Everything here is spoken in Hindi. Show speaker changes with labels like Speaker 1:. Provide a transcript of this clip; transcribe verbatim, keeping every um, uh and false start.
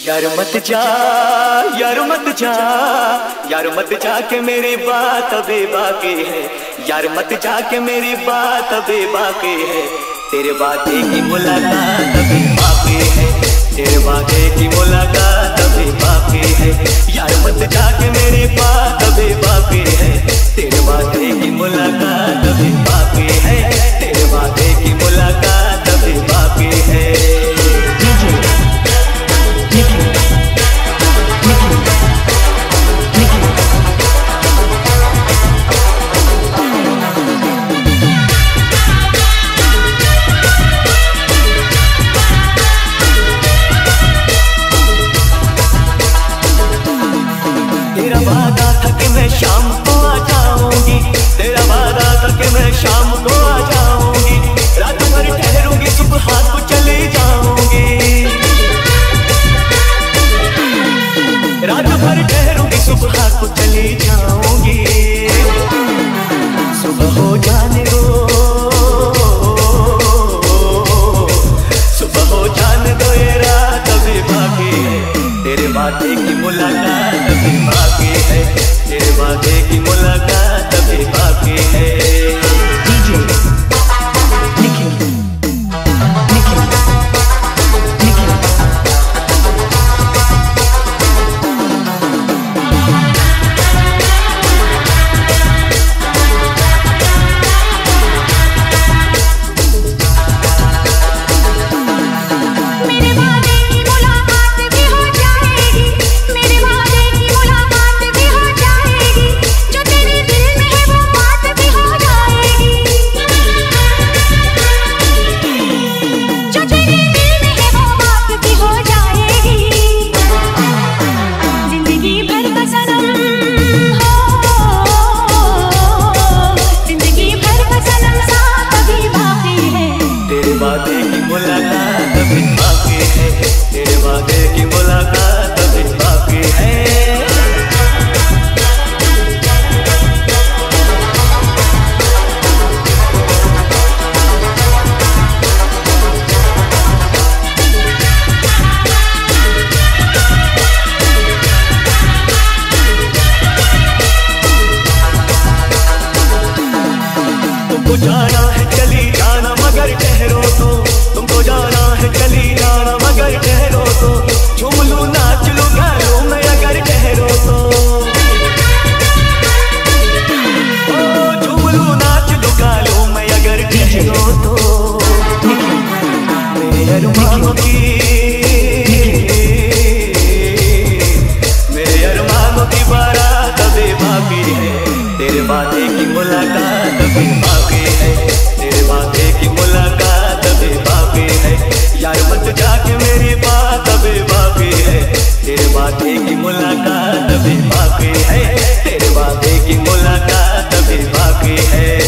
Speaker 1: यार मत जा यार मत जा यार मत जा के मेरी बात अभी बाकी है। यार मत जा के मेरी बात अभी बाकी है। तेरे वादे की मुलाकात अभी बाकी है। तेरे वादे की मुलाकात अभी बाकी है। यार मत जा के मेरी बात अभी बाकी है। तेरे वादे की मुलाकात अभी बाकी है। तेरे वादे की मुलाकात अभी बाकी है। तेरा वादा था कि मैं शाम को आ जाऊंगी। तेरा वादा था कि मैं शाम को आ जाऊंगी। रात भर ठहरूंगी सुबह को चली जाऊंगी। रात भर ठहरूंगी सुबह को चली जाऊंगी। सुबह हो जाने दो सुबह हो जाने दो ये रात अभी बाकी है। तेरे वादे की मुलाकात अभी बाकी है। तेरे वादे की मुलाकात अभी बाकी है। वादे की मुलाकात अभी बाकी है। तेरे वादे की मुलाकात अभी बाकी है। तुमको जाना है चली जाना मगर ठहरो तो। तुमको जाना है चली जाना मगर ठहरो तो। झूम लूं नाच लूं गा लूं मैं अगर ठहरो तो। ओ झूम लूं नाच लूं गा लूं मैं अगर ठहरो तो। मेरे अरमानों की मेरे अरमानों की बारात अभी बाकी है। तेरे वादे की मुलाकात अभी बाकी है। तेरे वादे की मुलाकात अभी बाकी है। यार मत जाके मेरी बात अभी बाकी है। तेरे वादे की मुलाकात अभी बाकी है। तेरे वादे की मुलाकात अभी बाकी है।